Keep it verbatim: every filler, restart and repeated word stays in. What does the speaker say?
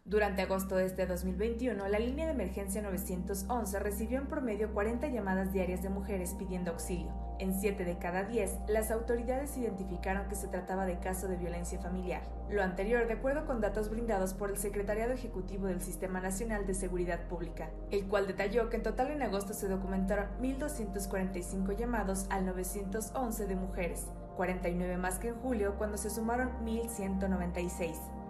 Durante agosto de este dos mil veintiuno, la línea de emergencia nueve once recibió en promedio cuarenta llamadas diarias de mujeres pidiendo auxilio. En siete de cada diez, las autoridades identificaron que se trataba de caso de violencia familiar. Lo anterior de acuerdo con datos brindados por el Secretariado Ejecutivo del Sistema Nacional de Seguridad Pública, el cual detalló que en total en agosto se documentaron mil doscientos cuarenta y cinco llamados al nueve once de mujeres, cuarenta y nueve más que en julio, cuando se sumaron mil ciento noventa y seis.